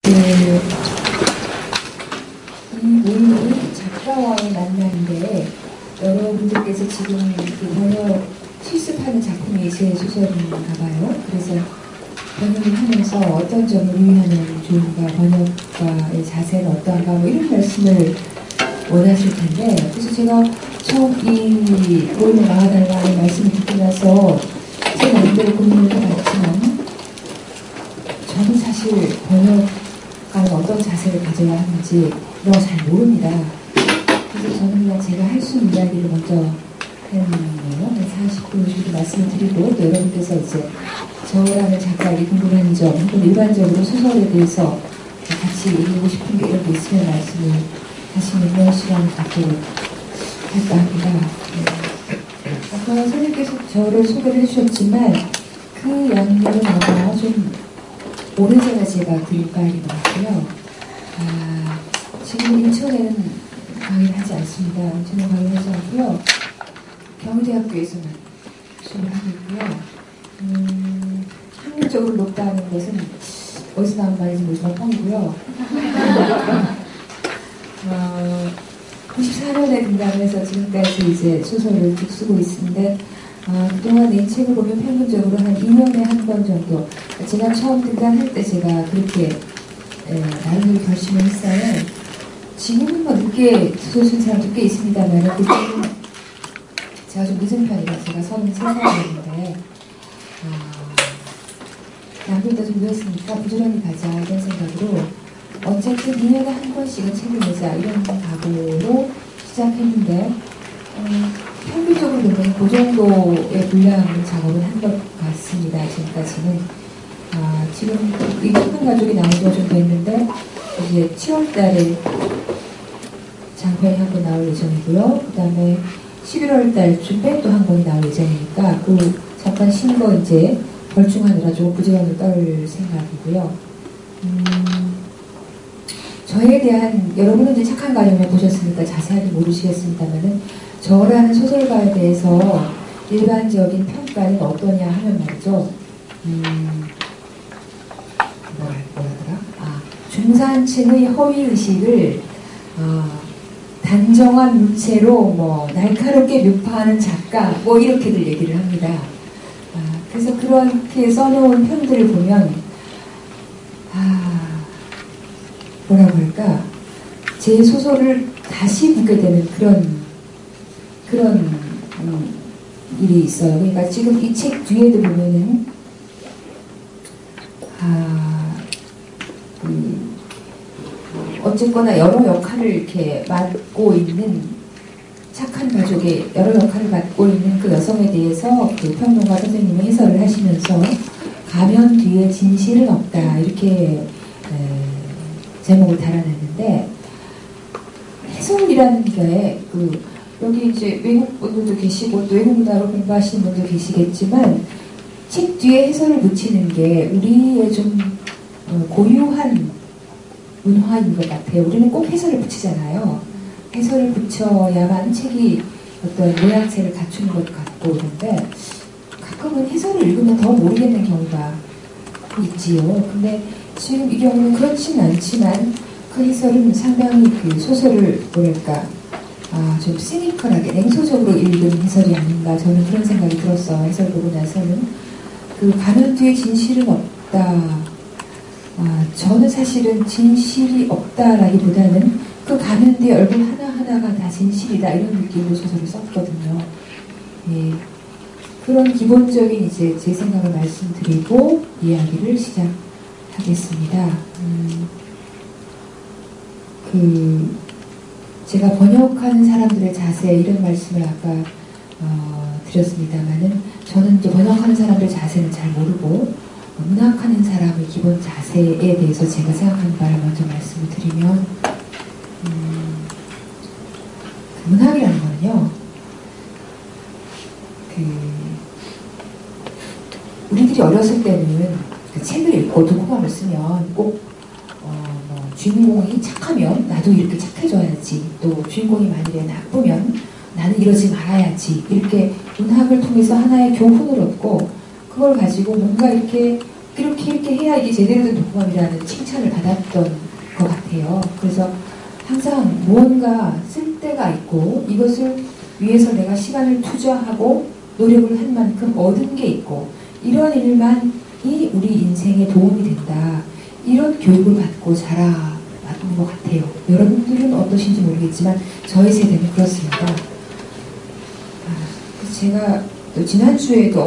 이 모임이 작가와의 만남인데 여러분들께서 지금 그 번역 실습하는 작품이 제 소설인가 봐요. 그래서 번역을 하면서 어떤 점을 유의하면 좋은가, 번역가의 자세는 어떠한가, 뭐 이런 말씀을 원하실 텐데, 그래서 제가 처음 이 모임에 나와달라는 말씀을 듣고 나서 제 마음대로 고민을 해봤지만, 저는 사실 번역가는 어떤 자세를 가져야 하는지 이런 거 잘 모릅니다. 그래서 저는 그냥 제가 할 수 있는 이야기를 먼저 했네요. 40분 정도 말씀을 드리고, 또 여러분께서 이제 저라는 작가에게 궁금한 점, 혹은 일반적으로 소설에 대해서 같이 얘기하고 싶은 게 이런 게 있으면 말씀을 하시면 그런 시간을 갖도록 할까 합니다. 아까 선생님께서 저를 소개를 해주셨지만 그 양념은 아마 좀 오래전에 제가 들은 파일인 것 같고요. 지금 인천에는 강의를 하지 않습니다. 인천에 강의를 하지 않고요. 경희대학교에서만 수업을 하고 있고요. 학문적으로 높다는 것은 어디서 나온 말인지 모르지만 뻥이고요. 94년에 등장을 해서 지금까지 이제 소설을 쭉 쓰고 있는데, 그동안 이 책을 보면 평균적으로 한 2년에 한 번 정도, 제가 처음 등장할 때 제가 그렇게 나름대로 결심을 했어요. 지금은 뭐 늦게 소설 쓴 사람도 꽤 있습니다만, 그때는 제가 좀 늦은 편이라 제가 33살이었는데, 남들도 좀 늦었으니까 부지런히 가자 이런 생각으로 어쨌든 2년에 한 번씩은 책을 내자 이런 각오로 시작했는데, 평균적으로 보면 그 정도의 분량 작업을 한 것 같습니다. 지금까지는. 지금 이 착한 가족이 나온 지가 좀 됐는데, 이제 7월 달에 장편이 한 번 나올 예정이고요. 그 다음에 11월 달쯤에 또 한 번이 나올 예정이니까, 그 잠깐 쉰 거 이제 벌충하느라 좀 부지런히 떨 생각이고요. 저에 대한, 여러분은 이제 착한 가정을 보셨으니까 자세하게 모르시겠습니다만은, 저라는 소설가에 대해서 일반적인 평가는 어떠냐 하면 말이죠. 뭐라더라? 중산층의 허위의식을 단정한 물체로 뭐 날카롭게 묘파하는 작가, 뭐 이렇게들 얘기를 합니다. 그래서 그렇게 써놓은 편들을 보면, 뭐라고 할까, 제 소설을 다시 보게 되는 그런 일이 있어요. 그러니까 지금 이 책 뒤에도 보면은, 어쨌거나 여러 역할을 이렇게 맡고 있는, 착한 가족의 여러 역할을 맡고 있는 그 여성에 대해서 그 평론가 선생님이 해설을 하시면서 가면 뒤에 진실은 없다 이렇게 제목을 달아냈는데, 해설이라는 게 여기 이제 외국 분들도 계시고 또 외국 문화로 공부하시는 분도 계시겠지만, 책 뒤에 해설을 붙이는 게 우리의 좀 고유한 문화인 것 같아요. 우리는 꼭 해설을 붙이잖아요. 해설을 붙여야만 책이 어떤 모양새를 갖추는 것 같고 그런데, 가끔은 해설을 읽으면 더 모르겠는 경우가 있지요. 근데 지금 이 경우는 그렇진 않지만 그 해설은 상당히 그 소설을 뭐랄까 좀 시니컬하게 냉소적으로 읽은 해설이 아닌가, 저는 그런 생각이 들었어요. 해설 보고 나서는. 그 가면 뒤에 진실은 없다. 저는 사실은 진실이 없다라기보다는 그 가면 뒤에 얼굴 하나하나가 다 진실이다 이런 느낌으로 소설을 썼거든요. 예. 그런 기본적인 이제 제 생각을 말씀드리고 이야기를 시작하겠습니다. 제가 번역하는 사람들의 자세 이런 말씀을 아까 드렸습니다만은, 저는 이제 번역하는 사람들의 자세는 잘 모르고 문학하는 사람의 기본 자세에 대해서 제가 생각하는 바를 먼저 말씀을 드리면, 문학이라는 거는요, 우리들이 어렸을 때는 그 책을 읽고 독후감을 쓰면 꼭 주인공이 착하면 나도 이렇게 착해져야지, 또 주인공이 만일에 나쁘면 나는 이러지 말아야지, 이렇게 문학을 통해서 하나의 교훈을 얻고 그걸 가지고 뭔가 이렇게 이렇게 해야 이게 제대로 된 독후감이라는 칭찬을 받았던 것 같아요. 그래서 항상 무언가 쓸 데가 있고 이것을 위해서 내가 시간을 투자하고 노력을 한 만큼 얻은 게 있고 이런 일만이 우리 인생에 도움이 된다. 이런 교육을 받고 자라왔던 것 같아요. 여러분들은 어떠신지 모르겠지만 저희 세대는 그렇습니다. 제가 또 지난주에도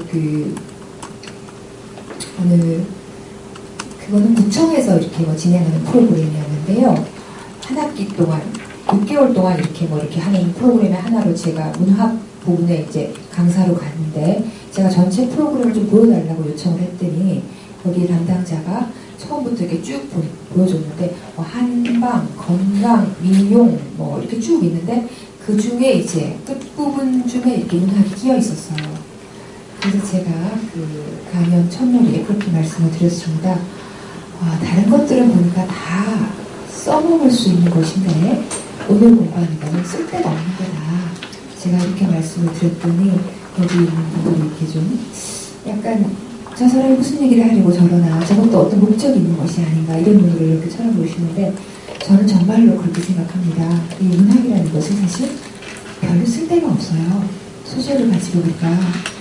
그거는 구청에서 이렇게 진행하는 프로그램이었는데요. 한 학기 동안 6개월 동안 이렇게 하는 프로그램의 하나로 제가 문학 부분에 이제 강사로 갔는데 제가 전체 프로그램을 좀 보여달라고 요청을 했더니 거기 담당자가 처음부터 이렇게 쭉 보여줬는데 한방, 건강, 미용 이렇게 쭉 있는데 그 중에 이제 끝부분 중에 이렇게 문학이 끼어 있었어요. 그래서 제가 그 강연 첫머리에 그렇게 말씀을 드렸습니다. 다른 것들은 보니까 다 써먹을 수 있는 것인데 오늘 공부하는 거는 쓸데가 없는 거다. 제가 이렇게 말씀을 드렸더니 거기 있는 분들이 이렇게 좀 약간 저 사람이 무슨 얘기를 하려고 저러나 저것도 어떤 목적이 있는 것이 아닌가 이런 눈으로 이렇게 쳐다보시는데 저는 정말로 그렇게 생각합니다. 이 문학이라는 것은 사실 별로 쓸데가 없어요. 소설을 가지고 우리가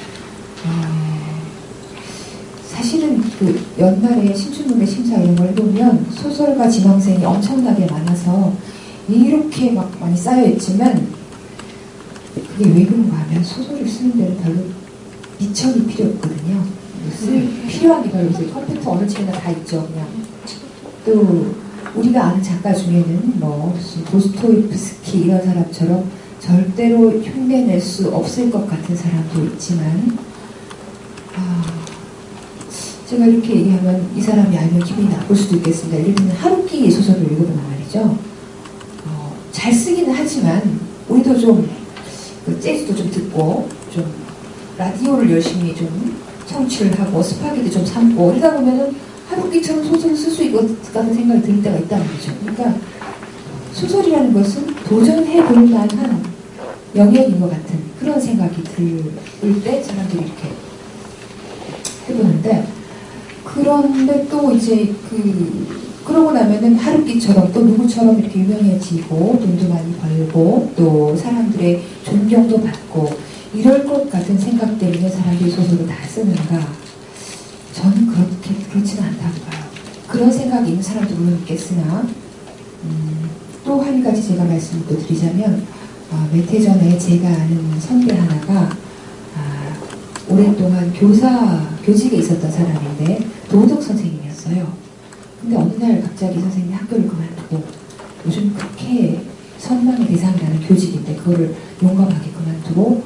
사실은 그 연말에 신춘문예 심사 이런 걸 해보면 소설가 지망생이 엄청나게 많아서 이렇게 막 많이 쌓여있지만 그게 왜 그런가 하면 소설을 쓰는 데는 별로 미천이 필요 없거든요. 필요한 게 별로 없어요. 컴퓨터 어느 책이나 다 있죠. 그냥 또 우리가 아는 작가 중에는 무슨 도스토옙스키 이런 사람처럼 절대로 흉내낼 수 없을 것 같은 사람도 있지만 제가 이렇게 얘기하면 이 사람이 알면 기분이 나쁠 수도 있겠습니다. 예를 들면 하루키 소설을 읽어보면 말이죠. 잘 쓰기는 하지만 우리도 좀 재즈도 좀 듣고 좀 라디오를 열심히 좀 청취를 하고 스파게티 좀 삶고 이러다 보면은 하루키처럼 소설을 쓸 수 있을 것 같은 생각이 들 때가 있다는 거죠. 그러니까 소설이라는 것은 도전해볼 만한 영역인 것 같은 그런 생각이 들 때 사람들이 이렇게 해보는데 그런데 또 이제 그러고 나면은 하루키처럼 또 누구처럼 이렇게 유명해지고 돈도 많이 벌고 또 사람들의 존경도 받고 이럴 것 같은 생각 때문에 사람들이 소설을 다 쓰는가? 저는 그렇지는 않다고 봐요. 그런 생각이 있는 사람도 물론 있겠으나 또 한 가지 제가 말씀을 또 드리자면 몇 해 전에 제가 아는 선배 하나가 오랫동안 교직에 있었던 사람인데 도덕 선생님이었어요. 근데 어느 날 갑자기 선생님이 학교를 그만두고 요즘 그렇게 선망의 대상이라는 교직인데 그거를 용감하게 그만두고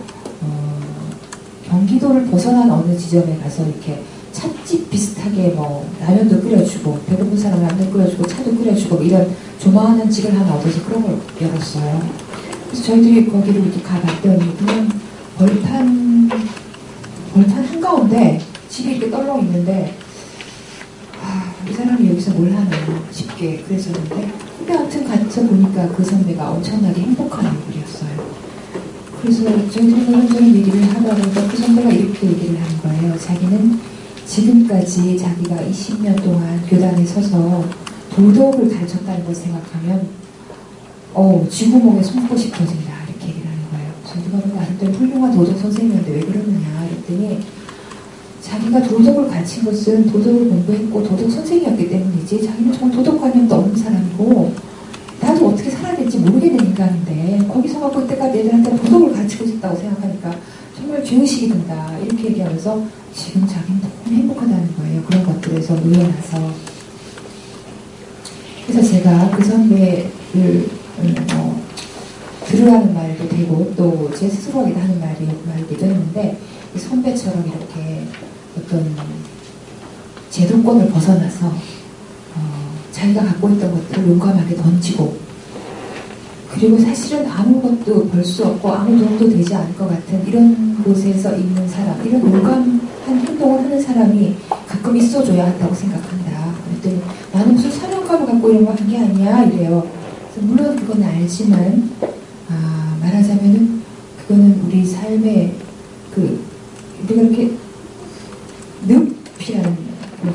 경기도를 벗어난 어느 지점에 가서 이렇게 찻집 비슷하게 라면도 끓여주고 배고픈 사람 라면 끓여주고 차도 끓여주고 이런 조만한 집을 하나 얻어서 그런 걸 열었어요. 그래서 저희들이 거기를 이렇게 가봤더니 그냥 벌판 한가운데 집이 이렇게 떨렁 있는데 이 사람이 여기서 뭘 하나 싶게 그랬었는데 근데 아무튼 가서 보니까 그 선배가 엄청나게 행복한 얼굴이었어요. 그래서 저희들이 이런저런 얘기를 하다 보니까 그 선배가 이렇게 얘기를 하는 거예요. 자기는 지금까지 자기가 20년 동안 교단에 서서 도덕을 가르쳤다는 걸 생각하면 쥐구멍에 숨꽃이 터진다 이렇게 얘기를 하는 거예요. 그래서 누가 보면 나름대로 훌륭한 도덕 선생님인데 왜 그러느냐 이랬더니 자기가 도덕을 가르친 것은 도덕을 공부했고 도덕 선생이었기 때문이지 자기는 정말 도덕관념도 없는 사람이고 나도 어떻게 살아야 될지 모르게 된 인간인데 거기서 갖고 이때까지 애들한테 도덕을 가르치고 있었다고 생각하니까 정말 죄의식이 든다 이렇게 얘기하면서 지금 자기는 너무 행복하다는 거예요. 그런 것들에서 놓여나서 그래서 제가 그 선배를 들으라는 말도 되고 또 제 스스로에게 하는 말이기도 했는데 이 선배처럼 이렇게 어떤 제도권을 벗어나서 자기가 갖고 있던 것들을 용감하게 던지고 그리고 사실은 아무것도 벌 수 없고 아무 도움도 되지 않을 것 같은 이런 곳에서 있는 사람 이런 용감한 행동을 하는 사람이 가끔 있어줘야 한다고 생각한다. 그랬더니 나는 무슨 사명감을 갖고 이런 거 한 게 아니야 이래요. 그래서 물론 그건 알지만 말하자면은 그거는 우리 삶의 우리가 이렇게 늪이라는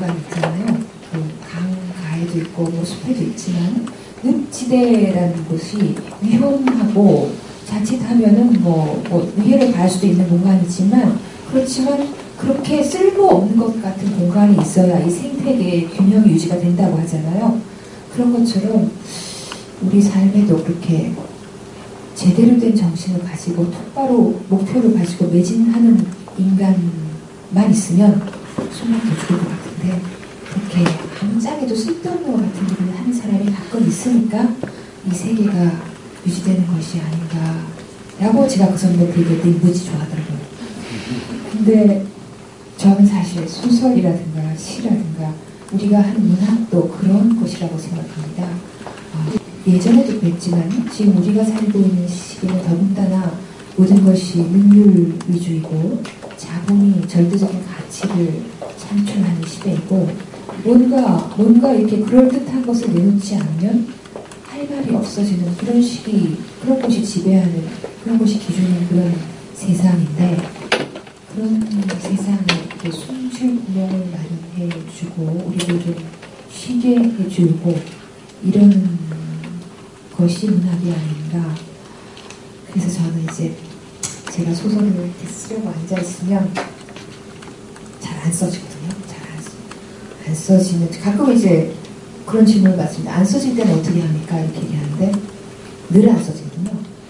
뭐 숲에도 있지만 늪지대라는 곳이 위험하고 자칫하면은 위해를 가할 수도 있는 공간이지만 그렇지만 그렇게 쓸모없는 것 같은 공간이 있어야 이 생태계의 균형이 유지가 된다고 하잖아요. 그런 것처럼 우리 삶에도 그렇게 제대로 된 정신을 가지고 똑바로 목표를 가지고 매진하는 인간만 있으면 숨을 더 좋을 것 같은데 그렇게 아무짝에도 쓸데없는 것 같은 일을 하는 사람이 가끔 있으니까 이 세계가 유지되는 것이 아닌가 라고 제가 그 선배 되게 무지 좋아하더라고요. 근데 저는 사실 소설이라든가 시라든가 우리가 하는 문학도 그런 것이라고 생각합니다. 예전에도 그랬지만 지금 우리가 살고 있는 시기는 더군다나 모든 것이 능률 위주이고 자본이 절대적인 가치를 창출하는 시대이고 뭔가 이렇게 그럴듯한 것을 내놓지 않으면 할 말이 없어지는 그런 시기, 그런 것이 지배하는, 그런 것이 기준인 그런 세상인데 그런 세상에 숨쉴 구멍을 마련해주고 우리를 좀 쉬게 해주고 이런 것이 문학이 아닌가. 그래서 저는 이제 제가 소설을 이렇게 쓰려고 앉아있으면 잘 안 써지거든요. 잘 안 써지는, 가끔 이제 그런 질문을 받습니다. 안 써질 때는 어떻게 합니까? 이렇게 얘기하는데 늘 안 써지거든요.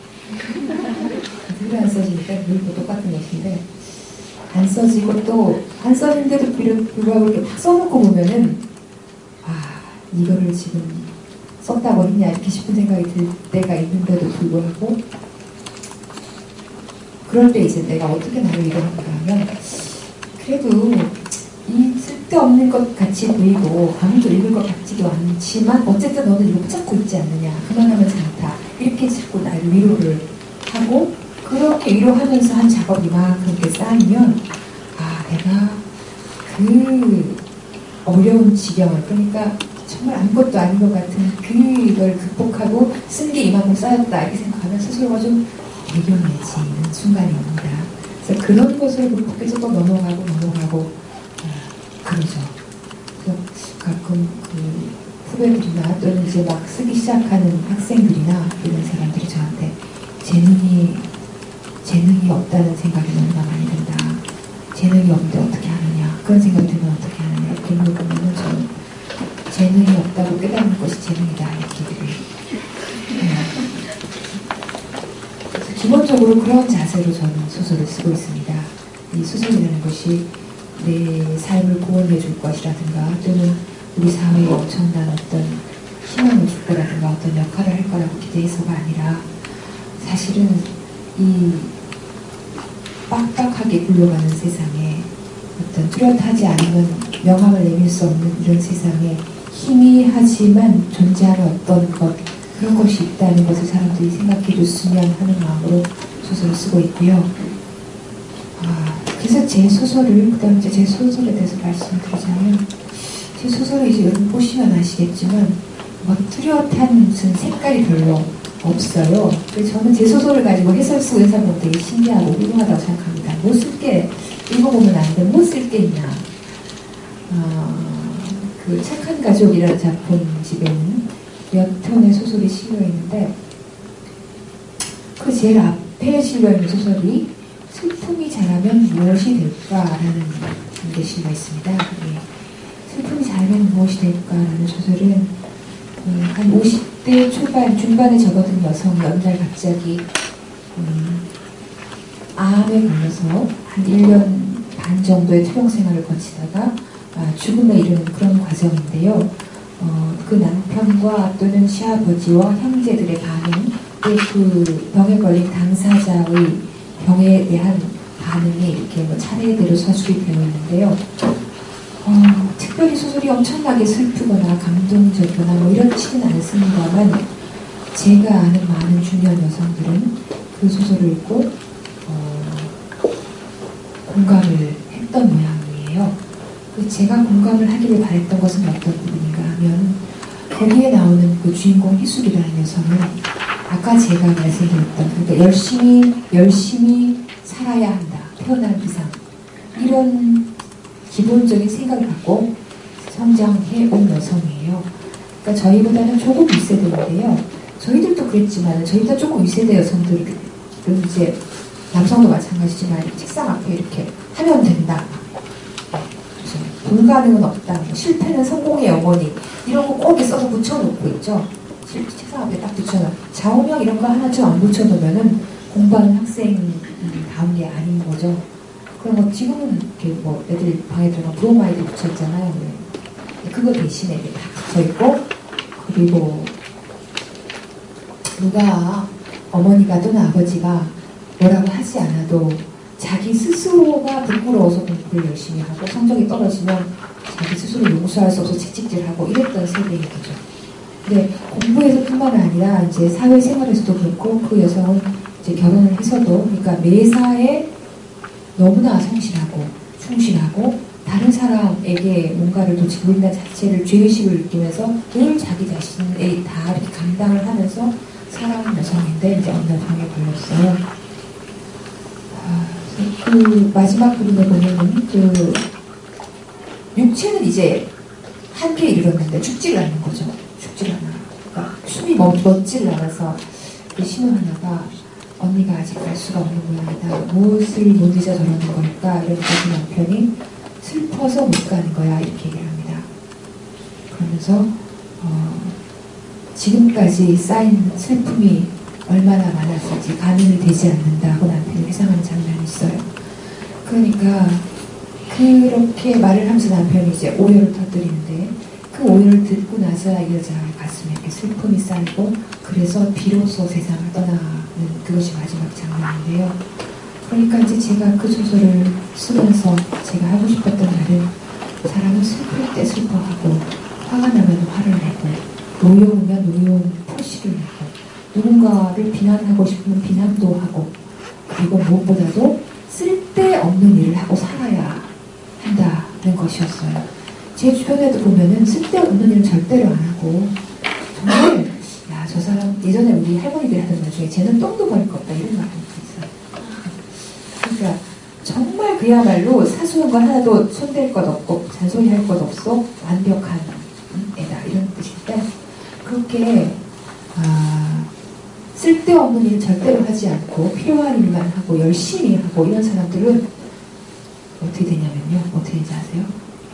늘 안 써지니까 늘 똑같은 것인데 안 써지고 또 안 써진데도 불구하고 이렇게 딱 써놓고 보면은 이거를 지금 썼다고 했냐 이렇게 싶은 생각이 들 때가 있는데도 불구하고 그럴 때 이제 내가 어떻게 나를 이러는가 하면 그래도 이 쓸데없는 것 같이 보이고 아무도 읽을 것 같지도 않지만 어쨌든 너는 이거 붙잡고 있지 않느냐 그만하면 잘다 이렇게 자꾸 나를 위로를 하고 그렇게 위로하면서 한 작업이 막 그렇게 쌓이면 내가 그 어려운 지경을 그러니까 정말 아무것도 아닌 것 같은 그걸 극복하고 쓴 게 이만큼 쌓였다 이렇게 생각하면 스스로가 좀 대견해지는 순간이 옵니다. 그래서 그런 것을 극복해서 또 넘어가고 그러죠. 그래서 가끔 그 후배들이나 또는 이제 막 쓰기 시작하는 학생들이나 이런 사람들이 저한테 재능이 없다는 생각이 너무나 많이 든다. 재능이 없는데 어떻게 하느냐. 그런 생각이 들면 어떻게 하느냐. 이렇게 물어보면 저는 재능이 없다고 깨닫는 것이 재능이다. 이렇게 얘기를 기본적으로 그런 자세로 저는 소설을 쓰고 있습니다. 이 소설이라는 것이 내 삶을 구원해 줄 것이라든가 또는 우리 사회에 엄청난 어떤 희망을 줄 거라든가 어떤 역할을 할 거라고 기대해서가 아니라 사실은 이 빡빡하게 굴러가는 세상에 어떤 뚜렷하지 않으면 명함을 내밀 수 없는 이런 세상에 희미하지만 존재하는 어떤 것 그런 것이 있다는 것을 사람들이 생각해 줬으면 하는 마음으로 소설을 쓰고 있고요. 그래서 제 소설을 그다음 이제 제 소설에 대해서 말씀드리자면 제 소설을 이제 여러분 보시면 아시겠지만 뚜렷한 무슨 색깔이 별로 없어요. 그래서 저는 제 소설을 가지고 해설 쓰고 이런 사람 보면 되게 신기하고 훌륭하다고 생각합니다. 못 쓸 게 읽어보면 안 돼. 못 쓸 게 있나. 그 착한 가족이라는 작품집에는 몇 편의 소설이 실려 있는데 그 제일 앞에 실려 있는 소설이 슬픔이 자라면 무엇이 될까라는 게 실려 있습니다. 슬픔이 자라면 무엇이 될까라는 소설은 한 50대 초반, 중반에 접어든 여성이 어느 날 갑자기 암에 걸려서 한 1년 반 정도의 투병 생활을 거치다가 죽음에 이르는 그런 과정인데요. 그 남편과 또는 시아버지와 형제들의 반응, 또 그 병에 걸린 당사자의 병에 대한 반응이 이렇게 차례대로 서술이 되어 있는데요. 특별히 소설이 엄청나게 슬프거나 감동적이거나 이렇지는 않습니다만 제가 아는 많은 중년 여성들은 그 소설을 읽고 공감을 했던 모양이에요. 제가 공감을 하기를 바랬던 것은 어떤 부분인가 하면 거기에 나오는 그 주인공 희숙이라는 여성은 아까 제가 말씀드렸던 그러니까 열심히 살아야 한다. 태어난 이상 이런 기본적인 생각을 갖고 성장해 온 여성이에요. 그러니까 저희보다는 조금 윗세대인데요. 저희들도 그랬지만 저희보다 조금 윗세대 여성들은 이제 남성도 마찬가지지만 책상 앞에 이렇게 하면 된다. 불가능은 없다. 실패는 성공의 어머니. 이런 거 꼭 써서 붙여놓고 있죠. 책상 앞에 딱 붙여놔. 좌우명 이런 거 하나쯤 안 붙여놓으면은 공부하는 학생이 다운 게 아닌 거죠. 그럼 뭐 지금은 이렇게 뭐 애들 방에 들어가 브로마이드 붙였잖아요. 그거 대신에 이렇게 다 붙여있고, 그리고 누가 어머니가 또는 아버지가 뭐라고 하지 않아도 자기 스스로가 부끄러워서 공부를 열심히 하고 성적이 떨어지면 자기 스스로 용서할 수 없어 채찍질하고 이랬던 세대인 거죠. 근데 공부에서뿐만 아니라 이제 사회생활에서도 그렇고 그 여성은 이제 결혼을 해서도 그러니까 매사에 너무나 성실하고 충실하고 다른 사람에게 뭔가를 도치고 있는 자체를 죄의식을 느끼면서 늘 자기 자신에 다 이렇게 감당을 하면서 살아온 여성인데 이제 어느 날 병에 걸렸어요. 그 마지막 부분에 보면은 그 육체는 이제 한계에 이르렀는데 죽지를 않는 거죠. 죽지를 않아. 그러니까 숨이 멎지를 않아서 그 신호 하나가 언니가 아직 갈 수가 없는 모양이다. 무엇을 못 잊어 저러는 걸까? 이러니까 그 남편이 슬퍼서 못 가는 거야. 이렇게 얘기를 합니다. 그러면서 지금까지 쌓인 슬픔이 얼마나 많았을지 가늠이 되지 않는다고 남편이 회상하는 장면이 있어요. 그러니까 그렇게 말을 하면서 남편이 이제 오열을 터뜨리는데 그 오열을 듣고 나서야 이 여자의 가슴에 이렇게 슬픔이 쌓이고 그래서 비로소 세상을 떠나는 그것이 마지막 장면인데요. 그러니까 이제 제가 그 소설을 쓰면서 제가 하고 싶었던 말은 사람은 슬플 때 슬퍼하고 화가 나면 화를 내고 노여우면 노여운 표시를 내고 누군가를 비난하고 싶으면 비난도 하고 그리고 무엇보다도 쓸데없는 일을 하고 살아야 한다는 것이었어요. 제 주변에도 보면은 쓸데없는 일은 절대로 안 하고 정말 야, 저 사람 예전에 우리 할머니들이 하던 말 중에 쟤는 똥도 버릴 거 없다 이런 말 하는 거 있어요. 그러니까 정말 그야말로 사소한 건 하나도 손댈 것 없고 잔소리할 것 없어 완벽한 애다 이런 뜻인데 그렇게 쓸데없는 일 절대로 하지 않고 필요한 일만 하고 열심히 하고 이런 사람들은 어떻게 되냐면요. 어떻게 되는지 아세요?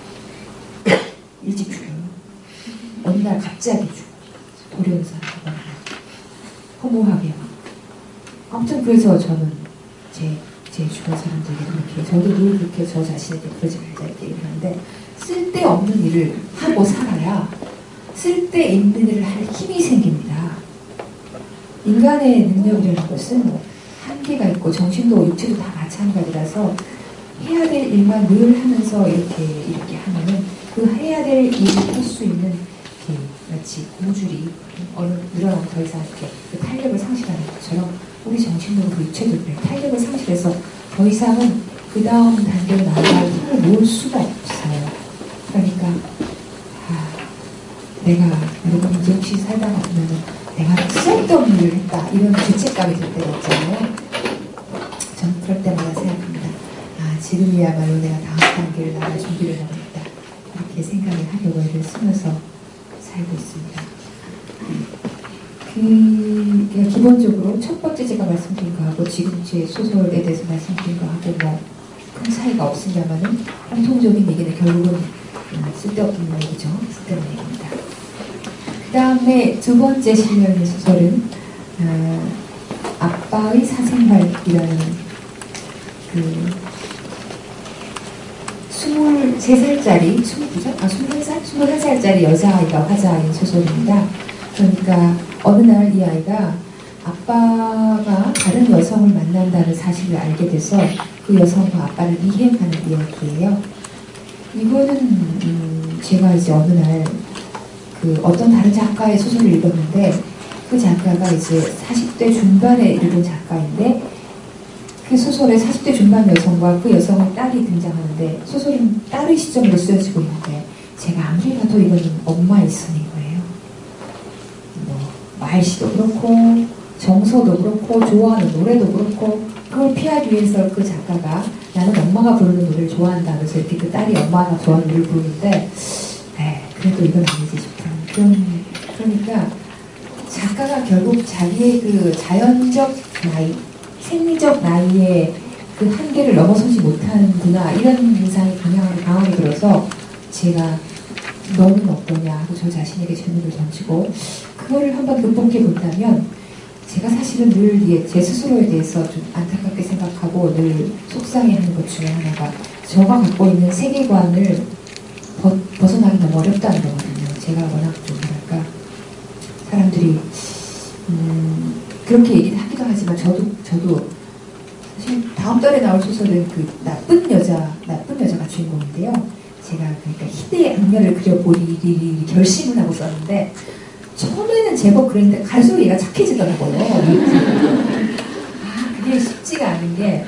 일찍 죽어요. 어느 날 갑자기 죽어요. 돌연사하거나 허무하게. 아무튼 그래서 저는 제 주변 사람들에게 그렇게 저도 늘 그렇게 저 자신에게 그러지 말자 이렇게 얘기하는데 쓸데없는 일을 하고 살아야 쓸데있는 일을 할 힘이 생깁니다. 인간의 능력이라는 것은 한계가 있고 정신도 육체도 다 마찬가지라서 해야 될 일만 늘 하면서 이렇게 하면은 그 해야 될 일을 할 수 있는 마치 고무줄이 늘어나면 더 이상 이렇게 그 탄력을 상실하는 것처럼 우리 정신도 그 육체도 그래 탄력을 상실해서 더 이상은 그 다음 단계로 나아갈 힘을 모을 수가 없어요. 그러니까 내가 여러분 이제 혹시 살다가 보면은 내가 쓸데없는 일을 했다 이런 죄책감이 들 때가 있잖아요. 전 그럴 때마다 생각합니다. 지금이야말로 내가 다음 단계를 나갈 준비를 하고 있다 이렇게 생각을 하려고 애를 쓰면서 살고 있습니다. 그러니까 기본적으로 첫 번째 제가 말씀드린 거하고 지금 제 소설에 대해서 말씀드린 거하고 뭐 큰 차이가 없습니다만은 공통적인 얘기는 결국은 쓸데없는 얘기죠. 쓸데없는 얘기입니다. 그 다음에 두 번째 실려있는 소설은 아빠의 사생활이라는 그 23살짜리 21살짜리 여자아이가 화자인 소설입니다. 그러니까 어느 날 이 아이가 아빠가 다른 여성을 만난다는 사실을 알게 돼서 그 여성과 아빠를 이행하는 이야기예요. 이거는 제가 이제 어느 날 그 어떤 다른 작가의 소설을 읽었는데 그 작가가 이제 40대 중반에 이르는 작가인데 그 소설에 40대 중반 여성과 그 여성의 딸이 등장하는데 소설은 딸의 시점으로 쓰여지고 있는데 제가 아무리 봐도 이거는 엄마의 선인 거예요. 말씨도 그렇고 정서도 그렇고 좋아하는 노래도 그렇고 그걸 피하기 위해서 그 작가가 나는 엄마가 부르는 노래를 좋아한다면서 이렇게 그 딸이 엄마가 좋아하는 노래를 부르는데 그래도 이건 아니지 싶은 그런 그러니까 작가가 결국 자기의 그 자연적 나이, 생리적 나이에 그 한계를 넘어서지 못하는구나 이런 인상이 강하게 들어서 제가 너는 어떠냐 하고 저 자신에게 질문을 던지고 그거를 한번 극복해 본다면 제가 사실은 늘 제 스스로에 대해서 좀 안타깝게 생각하고 늘 속상해하는 것 중에 하나가 저가 갖고 있는 세계관을 벗어나기 너무 어렵다는 거거든요. 제가 워낙 좀 뭐랄까 사람들이 그렇게 얘기를 하기도 하지만 저도 사실 다음 달에 나올 소설은 그 나쁜 여자가 주인공인데요. 제가 그러니까 희대의 악녀를 그려보리 결심을 하고 썼는데 처음에는 제법 그랬는데 갈수록 얘가 착해지더라고요. 그게 쉽지가 않은 게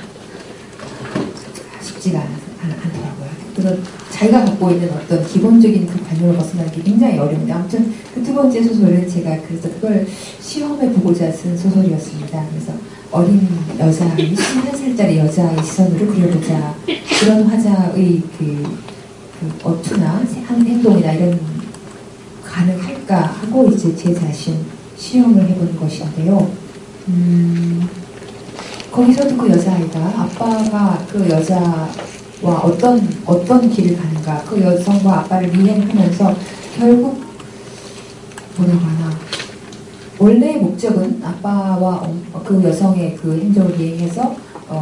쉽지가 않더라고요. 그래서 자기가 갖고 있는 어떤 기본적인 그 관념을 벗어나는 게 굉장히 어려운데 아무튼 그 두 번째 소설은 제가 그래서 그걸 시험해 보고자 쓴 소설이었습니다. 그래서 어린 여자, 21살짜리 여자의 시선으로 그려보자. 그런 화자의 그 어투나 행동이나 이런 가능할까 하고 이제 제 자신 실험을 해본 것인데요. 거기서도 그 여자아이가 아빠가 그 여자와 어떤 길을 가는가, 그 여성과 아빠를 미행하면서 결국 뭐라고 하나, 원래의 목적은 아빠와 그 여성의 그 행적을 미행해서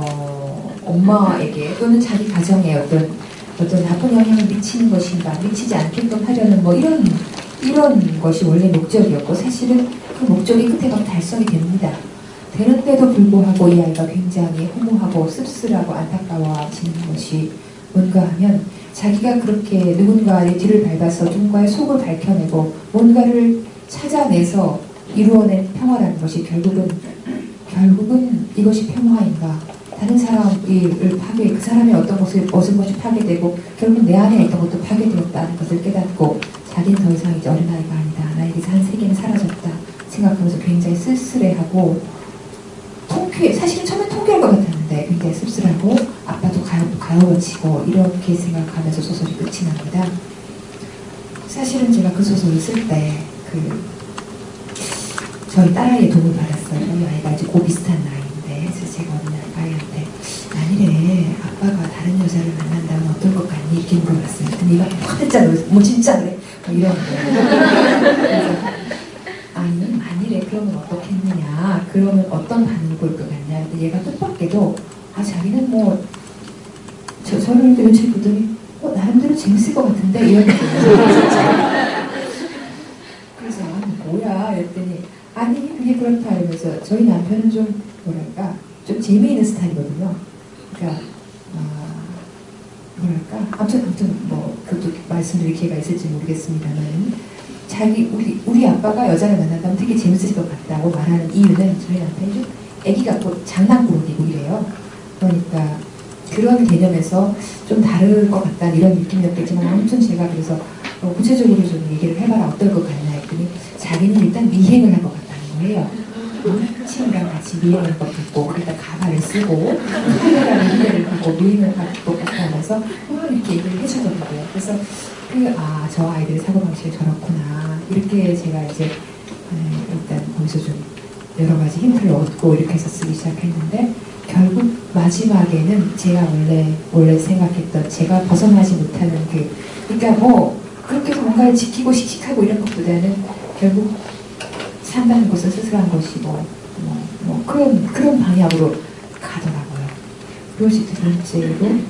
엄마에게 또는 자기 가정에 어떤 나쁜 영향을 미치는 것인가, 미치지 않게끔 하려는 뭐 이런 것이 원래 목적이었고 사실은 그 목적이 끝에 가면 달성이 됩니다. 되는데도 불구하고 이 아이가 굉장히 허무하고 씁쓸하고 안타까워지는 것이 뭔가 하면 자기가 그렇게 누군가의 뒤를 밟아서 누군가의 속을 밝혀내고 뭔가를 찾아내서 이루어낸 평화라는 것이 결국은 이것이 평화인가, 다른 사람을 그 사람의 어떤 것이 파괴되고 결국 내 안에 있던 것도 파괴되었다는 것을 깨닫고 자기는 더 이상 이제 어린아이가 아니다, 나에게서 한 세계는 사라졌다 생각하면서 굉장히 쓸쓸해하고 사실은 처음엔 통쾌할 것 같았는데 굉장히 씁쓸하고 아빠도 가여워지고 이렇게 생각하면서 소설이 끝이 납니다. 사실은 제가 그 소설을 쓸 때 저희 딸아이의 도움을 받았어요. 이 아이가 이제 고 비슷한 나이인데 그래서 제가 어느 날 아이한테 만일에 아빠가 다른 여자를 만난다면 어떨 것 같니? 이렇게 물어봤어요. 근데 얘가 화들짝 놀랐어요. 뭐 진짜 그래? 뭐 이런 거예요. 그래서 아니 만일에 그러면 어떻겠느냐, 그러면 어떤 반응을 볼 것 같냐. 근데 얘가 뜻밖에도 자기는 뭐 저를 이렇게 눈치 보더니 나름대로 재밌을 것 같은데 이런 거예요. 그래서 뭐야 이랬더니 아니 그게 그렇다 이러면서 저희 남편은 좀 뭐랄까 좀 재미있는 스타일이거든요. 그러니까 뭐랄까 아무튼 뭐 그것도 말씀드릴 기회가 있을지 모르겠습니다만 우리 아빠가 여자를 만난다면 되게 재밌을 것 같다고 말하는 이유는 저희 남편이 좀 애기 같고 장난꾸러기고 이래요. 그러니까 그런 개념에서 좀 다를 것 같다는 이런 느낌이었겠지만 아무튼 제가 그래서 구체적으로 좀 얘기를 해봐라 어떨 것 같냐 했더니 자기는 일단 미행을 할 것 같다는 거예요. 친구랑 같이 미행할 것 같고 그러니까 가발을 쓰고 카메라를 기대를 하고 미행을 할 것 같다 하면서 이렇게 얘기를 해주더라고요. 그래서 저 아이들의 사고방식이 저렇구나 이렇게 제가 이제 일단 거기서 좀 여러 가지 힌트를 얻고 이렇게 해서 쓰기 시작했는데 결국 마지막에는 제가 원래 생각했던 제가 벗어나지 못하는 그러니까 뭐 그렇게 해서 뭔가를 지키고 씩씩하고 이런 것보다는 결국 산다는 것은 스스로한 것이고 그런 방향으로 가더라고요. 그것이 두 번째로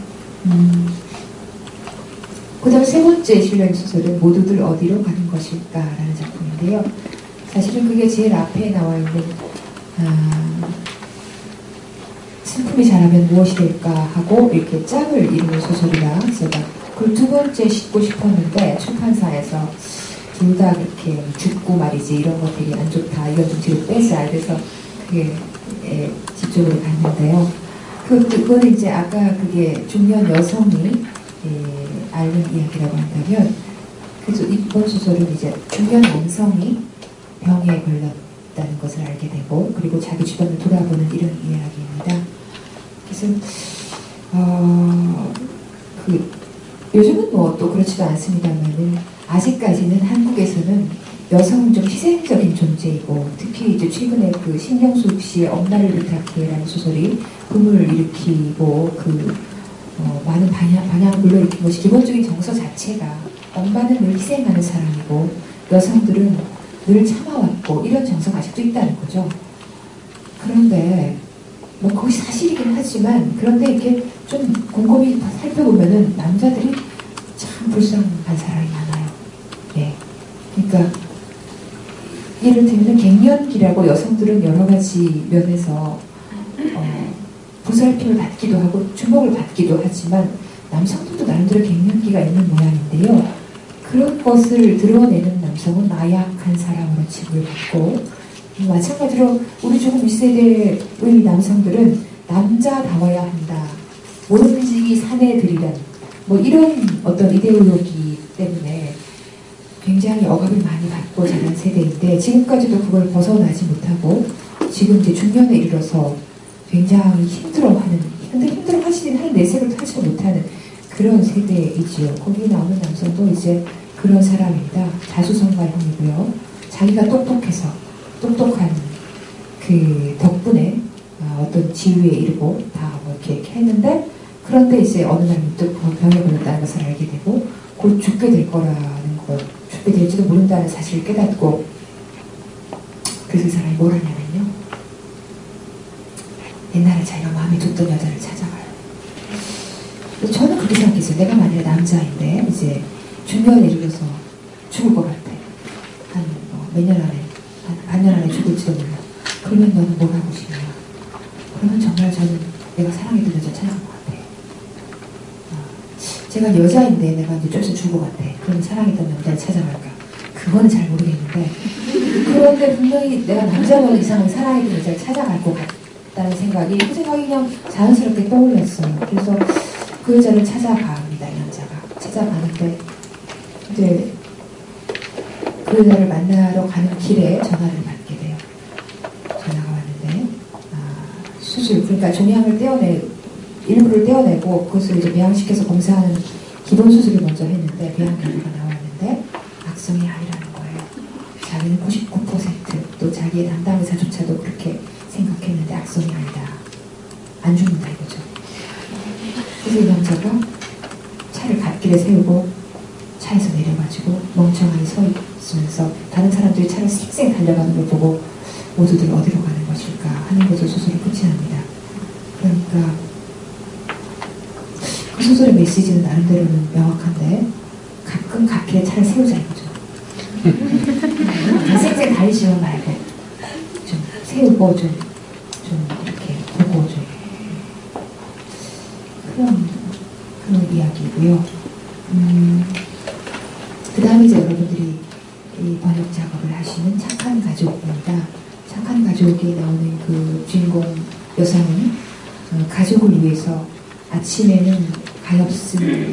그 다음에 세 번째 실력 소설은 모두들 어디로 가는 것일까라는 작품인데요. 사실은 그게 제일 앞에 나와 있는 슬픔이 자라면 무엇이 될까 하고 이렇게 짝을 이루는 소설이라 제가 그걸 두 번째 싣고 싶었는데 출판사에서 둘 다 그렇게 죽고 말이지 이런 거 되게 안 좋다, 이건 좀 뒤로 빼자 이래서 그게 뒤쪽으로 갔는데요. 그거는 이제 아까 그게 중년 여성이 앓는 이야기라고 한다면 그래서 이번 소설은 이제 중년 남성이 병에 걸렸다는 것을 알게 되고 그리고 자기 주변을 돌아보는 이런 이야기입니다. 그래서 요즘은 뭐 또 그렇지도 않습니다만은 아직까지는 한국에서는 여성은 좀 희생적인 존재이고, 특히 이제 최근에 그 신경숙 씨의 엄마를 부탁해라는 소설이 붐을 일으키고 많은 반향을 불러일으킨 것이 기본적인 정서 자체가 엄마는 늘 희생하는 사람이고 여성들은 늘 참아왔고 이런 정서가 아직도 있다는 거죠. 그런데 뭐 그것이 사실이긴 하지만, 그런데 이렇게 좀 곰곰이 살펴보면은 남자들이 참 불쌍한 사람이 많아요. 예. 그러니까 이를테면 갱년기라고 여성들은 여러 가지 면에서 보살핌을 받기도 하고 주목을 받기도 하지만 남성들도 나름대로 갱년기가 있는 모양인데요. 그런 것을 드러내는 남성은 나약한 사람으로 취급을 받고, 마찬가지로 우리 조금 윗세대의 남성들은 남자다워야 한다, 모름지기 사내들이란 뭐 이런 어떤 이데올로기 때문에 굉장히 억압을 많이 받고 자란 세대인데, 지금까지도 그걸 벗어나지 못하고 지금 이제 중년에 이르러서 굉장히 힘들어하시는 한 내색을 하지 못하는 그런 세대이지요. 거기 나오는 남성도 이제 그런 사람입니다. 자수성가형이고요. 자기가 똑똑한 그 덕분에 어떤 지위에 이르고 다 뭐 이렇게 했는데, 그런데 이제 어느 날 문득 병에 걸렸다는 것을 알게 되고 곧 죽게 될 거라는 것, 죽게 될지도 모른다는 사실을 깨닫고, 그래서 이 사람이 뭘 하냐면요, 옛날에 자기가 마음에 뒀던 여자를 찾아가요. 저는 그렇게 생각했어요. 내가 만약에 남자인데 이제 중년에 이르러서 죽을 것 같아. 한 몇 년 안에, 한 반년 안에 죽을지도 몰라. 그러면 너는 뭘 하고 싶냐? 그러면 정말 저는 내가 사랑했던 여자 찾아갈 것 같아. 제가 여자인데 내가 이제 좀 있으면 죽을 것 같아. 그럼 사랑했던 남자를 찾아갈까? 그거는 잘 모르겠는데, 그런데 분명히 내가 남자는 이상하게 사랑했던 여자를 찾아갈 것 같다는 생각이, 그 생각이 그냥 자연스럽게 떠올랐어요. 그래서 그 여자를 찾아갑니다. 이 남자가 찾아가는데, 이제 그 여자를 만나러 가는 길에 전화를 받게 돼요. 전화가 왔는데, 수술, 그러니까 종양을 일부를 떼어내고 그것을 이제 배양시켜서 검사하는 기본 수술을 먼저 했는데 배양 결과가 나왔는데 악성이 아니라는 거예요. 자기는 99%또 자기의 담당 의사조차도 그렇게 생각했는데 악성이 아니다. 안 죽는다 이거죠. 그래서 이 남자가 차를 갓길에 세우고 차에서 내려가지고 멍청하게 서 있으면서 다른 사람들이 차를 쌩쌩 달려가는 걸 보고 모두들 어디로 가는 것일까 하는 것을 소설을 끝이 납니다. 그러니까 그 소설의 메시지는 나름대로는 명확한데, 가끔 갓길에 차를 세우자 이거죠. 쌩쌩 달리시면 말고 좀 세우고 좀 이렇게 보고 좀 그런 이야기고요. 그 다음에 이제 여러분들이 이 번역 작업을 하시는 착한 가족입니다. 착한 가족에 나오는 그 주인공 여성은 가족을 위해서 아침에는 가엾은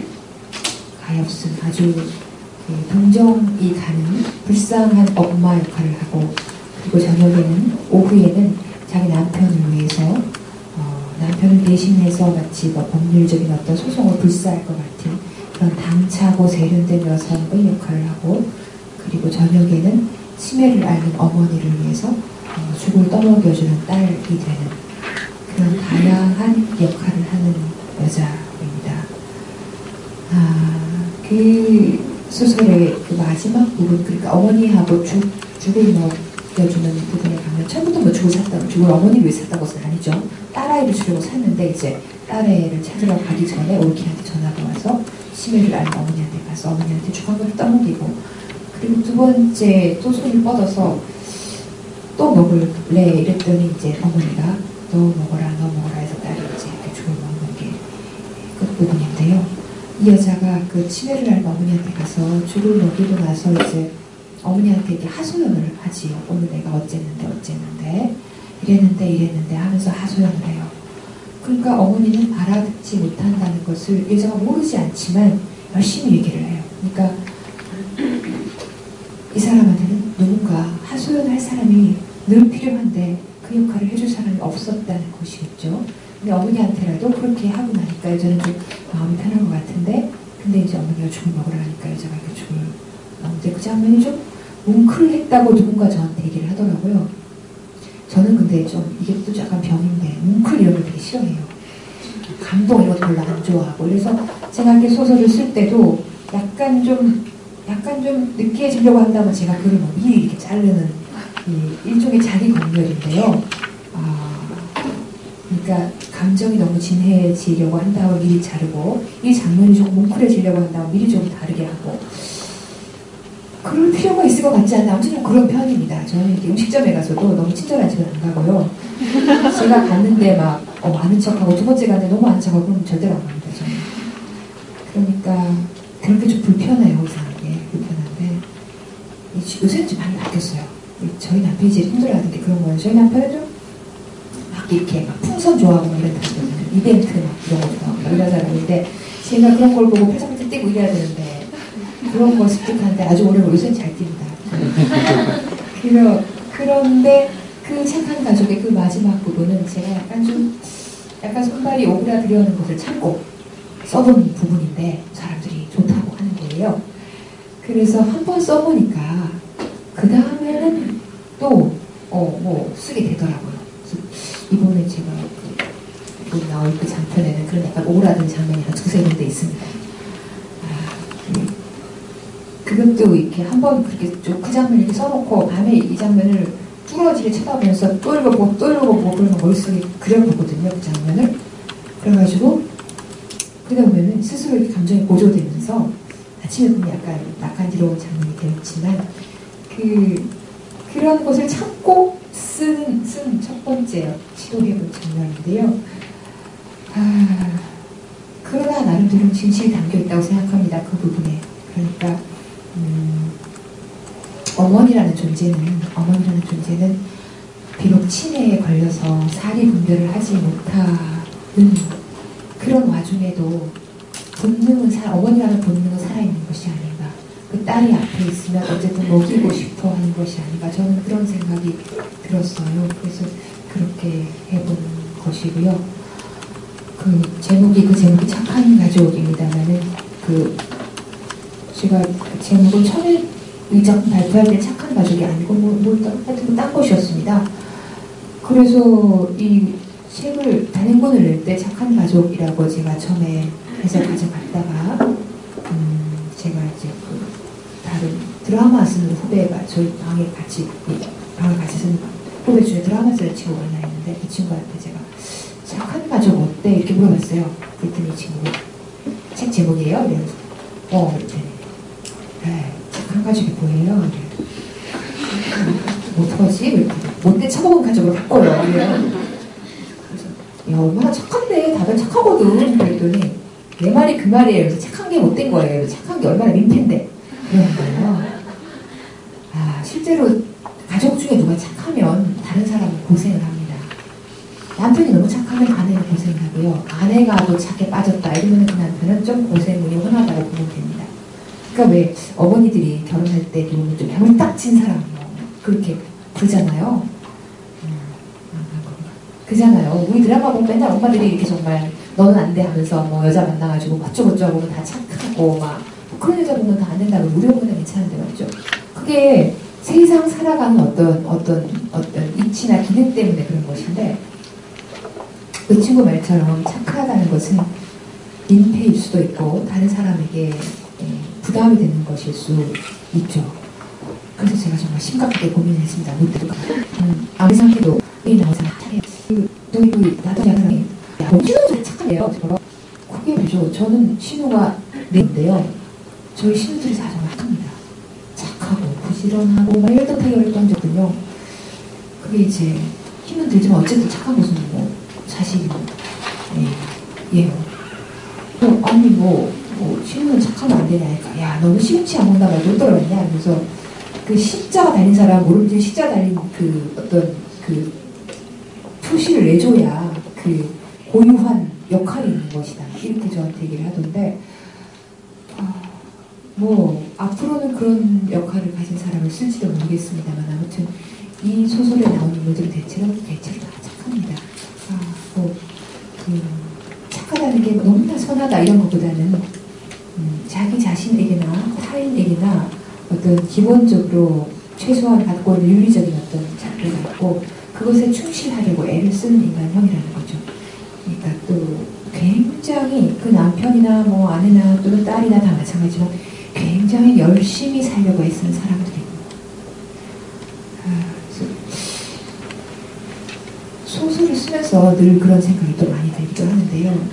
아주 동정이 가는 불쌍한 엄마 역할을 하고, 그리고 저녁에는 오후에는 자기 남편을 위해서 남편을 대신해서 마치 법률적인 어떤 소송을 불사할 것 같은 그런 당차고 세련된 여성의 역할을 하고, 그리고 저녁에는 치매를 앓는 어머니를 위해서 죽을 떠먹여주는 딸이 되는 그런 다양한 역할을 하는 여자입니다. 그 소설의 그 마지막 부분, 그러니까 어머니하고 죽을 먹여주는 부분에 가면, 처음부터 뭐 죽을 어머니를 위해 샀다고는 아니죠. 딸아이를 주려고 샀는데 이제 딸애를 찾으러 가기 전에 올케한테 전화가 와서 치매를 앓는 어머니한테 가서 어머니한테 죽은 걸 떠먹이고, 그리고 두 번째 또 손을 뻗어서 또 먹을래 이랬더니 이제 어머니가 너 먹어라 해서 딸이 이제 이렇게 죽을 먹는 게 끝부분인데요. 이 여자가 그 치매를 앓는 어머니한테 가서 죽을 먹이고 나서 이제 어머니한테 이렇게 하소연을 하지요. 오늘 내가 어쨌는데 이랬는데 하면서 하소연을 해요. 그러니까 어머니는 알아듣지 못한다는 것을 여자가 모르지 않지만 열심히 얘기를 해요. 그러니까 이 사람한테는 누군가 하소연할 사람이 늘 필요한데 그 역할을 해줄 사람이 없었다는 것이겠죠. 근데 어머니한테라도 그렇게 하고 나니까 여자는 좀 마음이 편한 것 같은데, 근데 이제 어머니가 죽을 먹으러 가니까 여자가 이렇게 죽을 먹는데 그 장면이 좀 뭉클했다고 누군가 저한테 얘기를 하더라고요. 저는 근데 좀 이게 또 약간 병인데 뭉클 이런 걸 되게 싫어해요. 감동 이런 거 별로 안 좋아하고. 그래서 제가 이렇게 소설을 쓸 때도 약간 좀 느끼해지려고 한다면 제가 글을 뭐 미리 이렇게 자르는 일종의 자기 검열인데요. 그러니까 감정이 너무 진해지려고 한다면 미리 자르고, 이 장면이 조금 뭉클해지려고 한다면 미리 좀 다르게 하고, 그럴 필요가 있을 것 같지 않나. 아무튼 좀 그런 편입니다. 저는 이렇게 음식점에 가서도 너무 친절한 집은 안 가고요. 제가 갔는데 막 아는 척하고, 두 번째 갔는데 너무 아는 척하고 그러면 절대로 안 갑니다. 저는. 그러니까 그런 게 좀 불편해요. 이상하게 불편한데 요새는 좀 많이 바뀌었어요. 저희 남편이 제일 힘들어하는 게 그런 거예요. 저희 남편은 좀 막 이렇게 막 풍선 좋아하고 이런 타입이거든요. 이벤트 막 이런 거 좋아하고 이런 사람인데, 제가 그런 걸 보고 팔짱팔짱 뛰고 이래야 되는데 그런 거 습득하는데 아주 오래 요새는 잘 뜁니다. 그런데 그 착한 가족의 그 마지막 부분은 제가 약간 손발이 오그라들려는 것을 참고 써본 부분인데 사람들이 좋다고 하는 거예요. 그래서 한번 써보니까 그 다음에는 또 뭐 쓰게 되더라고요. 이번에 제가 그 나올 그 장편에는 그런 약간 오그라든 장면이 한 두세 군데 있습니다. 그것도 이렇게 한번 그렇게 그 장면을 이렇게 써놓고 밤에 이 장면을 뚫어지게 쳐다보면서 또 읽어보고 그러면 머릿속에 그려보거든요, 그 장면을. 그래가지고 그러다 보면은 스스로 이렇게 감정이 고조되면서 아침에 보면 약간 낯간지러운 장면이 되었지만 그런 것을 참고 쓴 첫 번째 시도해본 장면인데요. 그러나 나름대로 진실이 담겨있다고 생각합니다. 그 부분에. 그러니까 어머니라는 존재는 비록 치매에 걸려서 사리 분별을 하지 못하는 그런 와중에도 어머니라는 본능은 살아있는 것이 아닌가. 그 딸이 앞에 있으면 어쨌든 먹이고 싶어 하는 것이 아닌가. 저는 그런 생각이 들었어요. 그래서 그렇게 해본 것이고요. 그 제목이 착한 가족입니다만은 제가 그 제목을 처음에 이 작품 발표할 때 착한 가족이 아니고 하여튼 딴 것이었습니다. 그래서 이 책을 단행본을 낼 때 착한 가족이라고 제가 처음에 해서 가져갔다가 제가 이제 다른 드라마 쓰는 후배가 저희 방에 같이 쓰는 후배 중에 드라마 쓰는 친구가 하나 있는데, 그 친구한테 제가 착한 가족 어때? 이렇게 물어봤어요. 그랬더니 이 친구가 책 제목이에요? 이러면서 이랬더니 착한 가족이 뭐예요? 어떡하지? 못돼 처먹은 가족을 바꿔요. 그래서 얼마나 착한데 다들 착하거든. 그랬더니 내 말이 그 말이에요. 그래서 착한 게 못된 거예요. 착한 게 얼마나 민폐인데 그러는 거예요. 실제로 가족 중에 누가 착하면 다른 사람은 고생을 합니다. 남편이 너무 착하면 아내는 고생을 하고요. 아내가 또 착해 빠졌다 이러면 그 남편은 좀 고생이 훤하다고 보면 됩니다. 그러니까 왜 어머니들이 결혼할 때 좀 병딱진 사람이요 그렇게 그러잖아요. 그잖아요. 우리 드라마 보면 맨날 엄마들이 이렇게 정말 너는 안 돼 하면서 뭐 여자 만나가지고 어쩌고저쩌고 보면 다 착하고 막 그런 여자 보면 다 안 된다고 우리 어머니는 괜찮은데 맞죠? 그게 세상 살아가는 어떤 이치나 기능 때문에 그런 것인데, 그 친구 말처럼 착하다는 것은 민폐일 수도 있고 다른 사람에게 부담이 되는 것일 수 있죠. 그래서 제가 정말 심각하게 고민했습니다. 아무리 생각해도 이 나오자 착해요. 나도 사람이 신우도 착하네요. 그게 뭐죠? 저는 신우가 내인데요. 저희 신우들이 다 정말 착합니다. 착하고 부지런하고 막 열등하게 활동적군요. 그게 이제 힘은 들지만 어쨌든 착한 것은 뭐 사실이 예요. 아니 신우는 착하면 안 되냐 하니까 야 너는 시금치 안 먹다가 못 떨어졌냐 그래서 그 십자가 달린 사람 모르지 십자 달린 그 어떤 그 표시를 내줘야 그 고유한 역할이 있는 것이다 이렇게 저한테 얘기를 하던데, 뭐 앞으로는 그런 역할을 가진 사람을 쓸지도 모르겠습니다만 아무튼 이 소설에 나오는 인물들은 대체로 다 착합니다. 착하다는 게 너무나 선하다 이런 것보다는 자기 자신에게나 타인에게나 어떤 기본적으로 최소한 갖고 있는 윤리적인 어떤 작도가 있고 그것에 충실하려고 애를 쓰는 인간형이라는 거죠. 그러니까 또 굉장히 그 남편이나 뭐 아내나 또는 딸이나 다 마찬가지지만 굉장히 열심히 살려고 애쓰는 사람들이 소설을 쓰면서 늘 그런 생각이 또 많이 들기도 하는데요.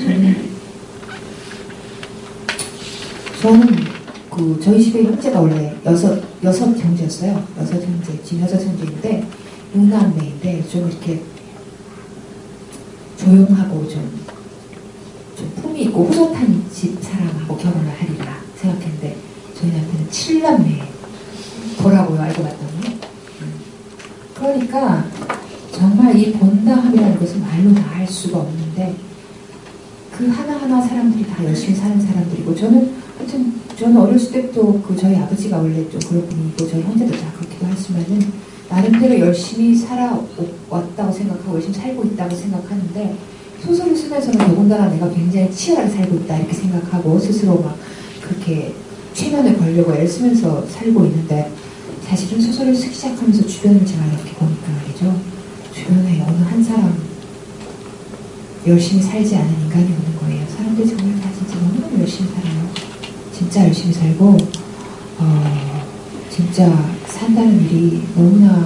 저는 그 저희 집에 형제가 원래 여섯 형제였어요. 여섯 형제, 지금 여섯 형제인데 육남매인데 좀 이렇게 조용하고 좀 품이 있고 호젓한 집 사람하고 결혼을 하리라 생각했는데 저희 남편은 7남매더라고요. 알고 봤더니. 그러니까 정말 이 본다함이라는 것은 말로 다 할 수가 없는데 그 하나하나 사람들이 다 열심히 사는 사람들이고 저는 어렸을 때부터 그 저희 아버지가 원래 좀 그런 분이고 저희 형제도 다 그렇기도 하지만은 나름대로 열심히 살아왔다고 생각하고 열심히 살고 있다고 생각하는데 소설을 쓰면서는 더군다나 내가 굉장히 치열하게 살고 있다 이렇게 생각하고 스스로 막 그렇게 최면을 걸려고 애를 쓰면서 살고 있는데 사실은 소설을 쓰기 시작하면서 주변을 제가 이렇게 보니까 말이죠. 주변에 어느 한 사람 열심히 살지 않은 인간이 오는 거예요. 사람들이 정말 다 진짜 너무너무 열심히 살아요. 진짜 열심히 살고 진짜 산다는 일이 너무나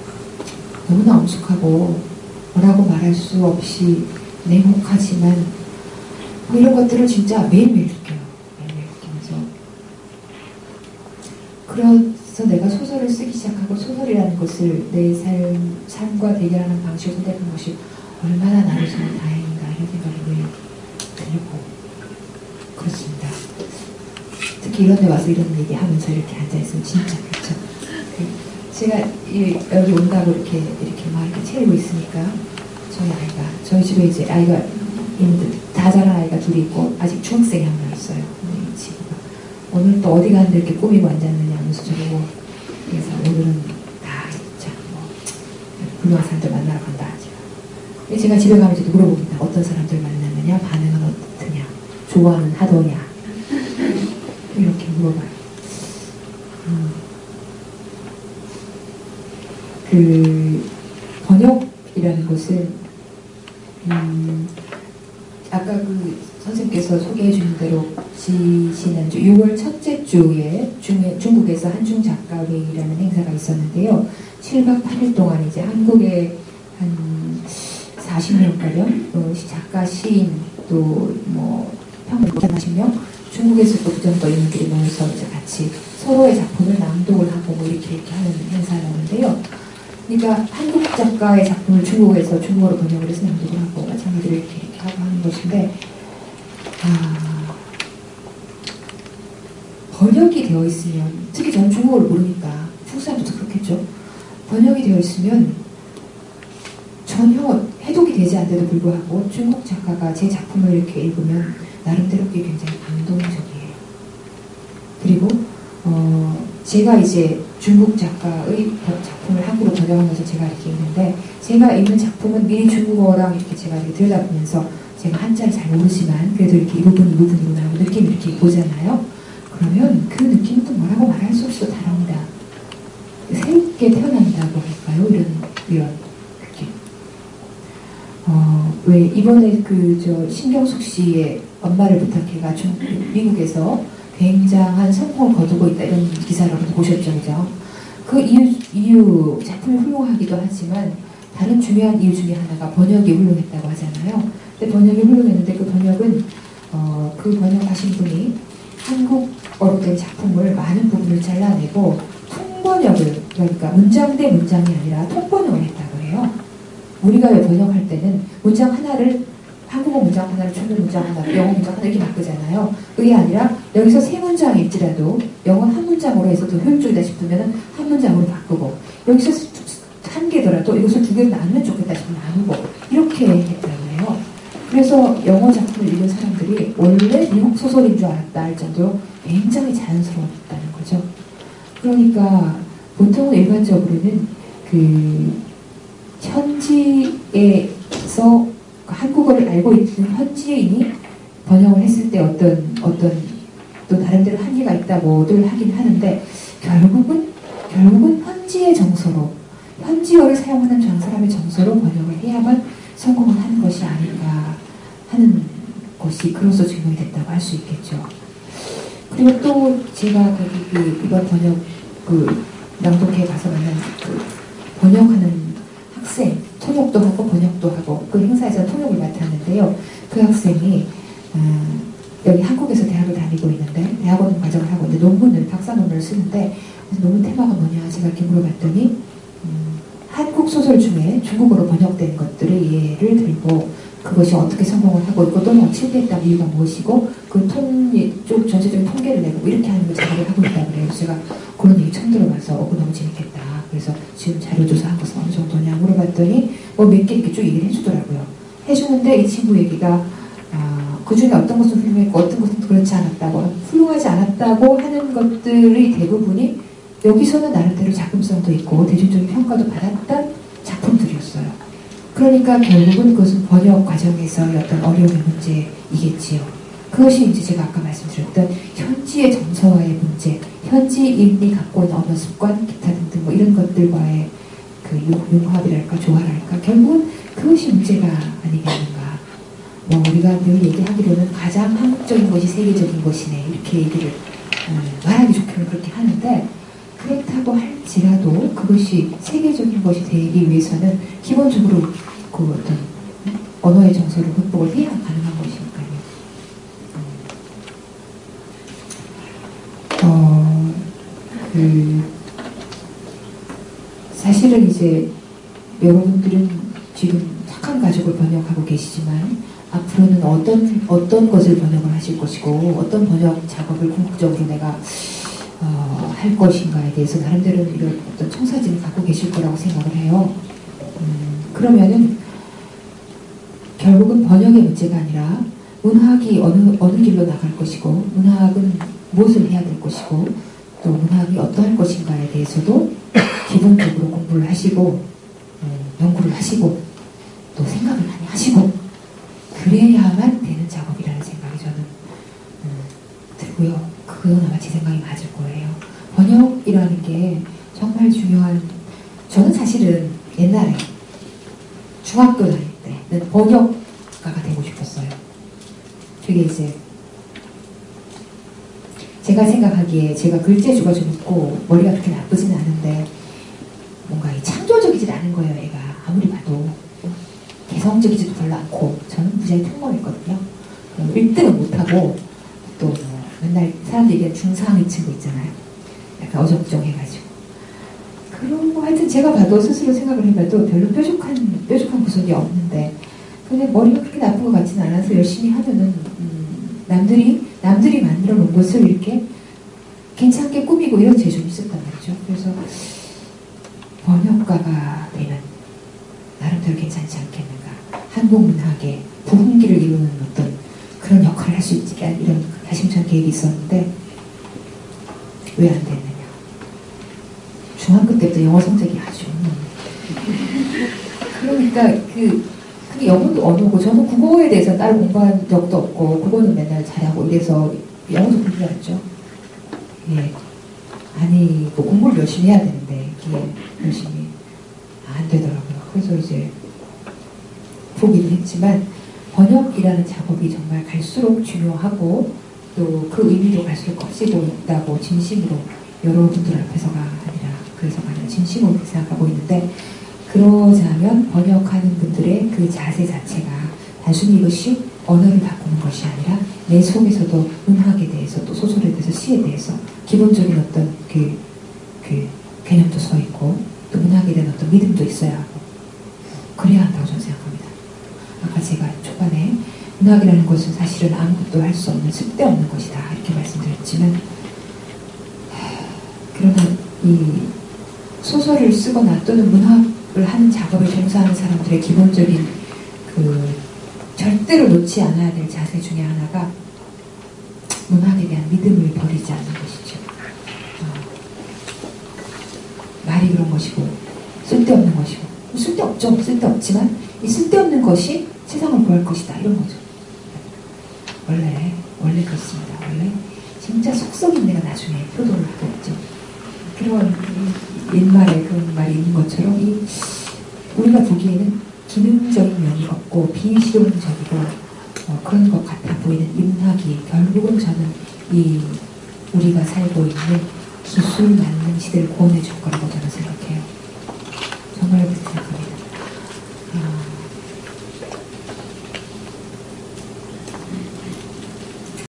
엄숙하고 뭐라고 말할 수 없이 냉혹하지만 뭐 이런 것들을 진짜 매일매일 느껴요. 매일매일 느끼면서 그래서 내가 소설을 쓰기 시작하고 소설이라는 것을 내 삶과 대결하는 방식을 선택한 것이 얼마나 나를 정말 다행인가 이런 생각이 늘 들고 그렇습니다. 특히 이런 데 와서 이런 얘기하면서 이렇게 앉아있으면 진짜 그렇죠. 제가 여기 온다고 이렇게 막 이렇게 채우고 있으니까 저희 집에 이제 아이가 있는데 다 자란 아이가 둘이 있고 아직 중학생이 한 명 있어요. 친구가 오늘 또 어디 가는데 이렇게 꾸미고 앉았느냐 하면서 저보고 그래서 오늘은 다 진짜 뭐 훌륭한 사람들 만나러 간다. 제가 집에 가면 이제 물어봅니다. 어떤 사람들 만났느냐, 반응은 어떠냐, 좋아는 하더냐 이렇게 물어봐요. 그 번역이라는 것은 아까 그 선생님께서 소개해 주신 대로 지난주 6월 첫째 주에 중국에서 한중 작가회의라는 행사가 있었는데요. 7박 8일 동안 이제 한국에 한 40명가량 작가, 시인 또 뭐 평균 40명 중국에서 또 부정과 인물들이 모여서 이제 같이 서로의 작품을 낭독을 하고 뭐 이렇게 하는 행사였는데요. 그러니까 한국 작가의 작품을 중국에서 중국어로 번역을 해서 낭독을 하고 마찬가지로 이렇게 하고 하는 것인데 번역이 되어 있으면 특히 저는 중국어를 모르니까 중국 사람들도 그렇겠죠. 번역이 되어 있으면 전혀 해독이 되지 않는데도 불구하고 중국 작가가 제 작품을 이렇게 읽으면 나름대로 그게 굉장히 감동적이에요. 그리고 제가 이제 중국 작가의 작품을 한국어로 번역하면서 제가 이렇게 읽는데 제가 읽는 작품은 미리 중국어랑 이렇게 제가 이렇게 들여다보면서 제가 한자를 잘 모르지만 그래도 이렇게 이 부분이구나 하고 느낌 이렇게 보잖아요. 그러면 그 느낌은 또 뭐라고 말할 수 없어 다릅니다. 새롭게 태어난다고 할까요? 이런 느낌. 왜 이번에 신경숙 씨의 엄마를 부탁해가 미국에서 굉장한 성공을 거두고 있다 이런 기사를 보셨죠, 그죠? 그 이유 작품이 훌륭하기도 하지만 다른 중요한 이유 중에 하나가 번역이 훌륭했다고 하잖아요. 근데 번역이 훌륭했는데 그 번역은 그 번역하신 분이 한국어로 된 작품을 많은 부분을 잘라내고 통번역을 그러니까 문장 대 문장이 아니라 통번역을 했다고 해요. 우리가 왜 번역할 때는 문장 하나를 한국어 문장 하나를 중국 문장 하나를 영어 문장 하나 이렇게 바꾸잖아요. 그게 아니라 여기서 세 문장일지라도 영어 한 문장으로 해서 더 효율적이다 싶으면 한 문장으로 바꾸고 여기서 한 개더라도 이것을 두 개로 나누면 좋겠다 싶으면 나누고 이렇게 했다고 해요. 그래서 영어 작품을 읽은 사람들이 원래 미국 소설인 줄 알았다 할 정도로 굉장히 자연스러웠다는 거죠. 그러니까 보통은 일반적으로는 그 현지에서 한국어를 알고 있는 현지인이 번역을 했을 때 어떤 또 다른데로 한계가 있다고들 하긴 하는데 결국은 현지의 정서로, 현지어를 사용하는 사람의 정서로 번역을 해야만 성공을 하는 것이 아닌가 하는 것이 그로서 증명이 됐다고 할 수 있겠죠. 그리고 또 제가 거기 이번 번역 낭독회 가서 만난 번역하는 학생, 통역도 하고 번역도 하고 그 행사에서 통역을 맡았는데요. 그 학생이 여기 한국에서 대학을 다니고 있는데 대학원 과정을 하고 있는데 논문을 박사 논문을 쓰는데 논문 테마가 뭐냐 제가 이렇게 물어봤더니 한국 소설 중에 중국어로 번역된 것들의 예를 들고 그것이 어떻게 성공을 하고 있고 또는 실패했다는 이유가 무엇이고 그 쪽 전체적인 통계를 내고 이렇게 하는 걸 작업을 하고 있다고 그래요. 제가 그런 얘기 처음 들어봐서 그거 너무 재밌겠다. 그래서 지금 자료 조사한 것은 어느 정도냐 물어봤더니 뭐 몇 개 이렇게 쭉 얘기를 해주더라고요. 해주는데 이 친구 얘기가 그 중에 어떤 것은 훌륭했고 어떤 것은 그렇지 않았다고 훌륭하지 않았다고 하는 것들의 대부분이 여기서는 나름대로 작품성도 있고 대중적인 평가도 받았던 작품들이었어요. 그러니까 결국은 그것은 번역 과정에서의 어떤 어려움의 문제이겠지요. 그것이 이제 제가 아까 말씀드렸던 현지의 정서와의 문제, 현지인이 갖고 있는 언어 습관, 기타 등등 뭐 이런 것들과의 그 융합이랄까 조화랄까 결국은 그것이 문제가 아니겠는가. 뭐 우리가 늘 얘기하기로는 가장 한국적인 것이 세계적인 것이네 이렇게 얘기를 말하기 좋게는 그렇게 하는데 그렇다고 할지라도 그것이 세계적인 것이 되기 위해서는 기본적으로 그 어떤 언어의 정서를 극복을 해야 가능한 것이니까요. 사실은 이제 여러분들은 지금 착한 가족을 번역하고 계시지만 앞으로는 어떤 것을 번역을 하실 것이고 어떤 번역 작업을 궁극적으로 내가 할 것인가에 대해서 나름대로 이런 어떤 청사진을 갖고 계실 거라고 생각을 해요. 그러면은 결국은 번역의 문제가 아니라 문학이 어느 길로 나갈 것이고 문학은 무엇을 해야 될 것이고 또 문학이 어떠할 것인가에 대해서도 기본적으로 공부를 하시고 연구를 하시고 또 생각을 많이 하시고 그래야만 되는 작업이라는 생각이 저는 들고요. 그건 아마 제 생각이 맞을 거예요. 번역이라는 게 정말 중요한 저는 사실은 옛날에 중학교 다닐 때는 번역가가 되고 싶었어요. 그게 이제 제가 생각하기에 제가 글재주가 좀 있고 머리가 그렇게 나쁘지는 않은데 뭔가 창조적이질 않은 거예요. 애가 아무리 봐도 개성적이지도 별로 않고 저는 무지하게 평범했거든요. 1등은 못하고 또 뭐 맨날 사람들이 얘기하는 중상위 친구 있잖아요. 약간 어정쩡해가지고 그런 거 하여튼 제가 봐도 스스로 생각을 해봐도 별로 뾰족한 구석이 없는데 근데 머리가 그렇게 나쁜 것 같지는 않아서 열심히 하면은 남들이 만들어 놓은 것을 이렇게 괜찮게 꾸미고 이런 재주가 있었단 말이죠. 그래서 번역가가 되는 나름대로 괜찮지 않겠는가. 한국 문학의 부흥기를 이루는 어떤 그런 역할을 할 수 있지 이런 야심찬 계획이 있었는데 왜 안 됐느냐. 중학교 때부터 영어 성적이 아주 그러니까 그게 영어도 언어고 저는 국어에 대해서 따로 공부한 적도 없고 국어는 맨날 잘하고 이래서 영어도 공부했죠. 예. 아니 뭐 공부를 열심히 해야 되는데 이게 열심히 안 되더라고요. 그래서 이제 포기를 했지만 번역이라는 작업이 정말 갈수록 중요하고 또 그 의미도 갈수록 커지고 있다고 진심으로 여러분들 앞에서가 아니라 그래서가 아니라 진심으로 생각하고 있는데 그러자면 번역하는 분들의 그 자세 자체가 단순히 이것이 언어를 바꾸는 것이 아니라 내 속에서도 문학에 대해서 또 소설에 대해서 시에 대해서 기본적인 어떤 그 개념도 서 있고 또 문학에 대한 어떤 믿음도 있어야 하고 그래야 한다고 저는 생각합니다. 아까 제가 초반에 문학이라는 것은 사실은 아무것도 할 수 없는 쓸데없는 것이다 이렇게 말씀드렸지만 그러나 이 소설을 쓰거나 또는 문학을 하는 작업을 종사하는 사람들의 기본적인 그 절대로 놓지 않아야 될 자세 중에 하나가 문학에 대한 믿음을 버리지 않는 것이죠. 말이 그런 것이고 쓸데없는 것이고 쓸데없죠. 쓸데없지만 이 쓸데없는 것이 세상을 구할 것이다 이런 거죠. 원래 그렇습니다. 원래 진짜 속썩인 내가 나중에 표도를 하겠죠. 그런 옛말에 그런 말이 있는 것처럼 우리가 보기에는 기능적인 면이 없고 비실용적이고 그런 것 같아 보이는 인학이 결국은 저는 우리가 살고 있는 기술 만능 시대를 구원해 줄 거라고 저는 생각해요. 정말 그렇게 생각합니다.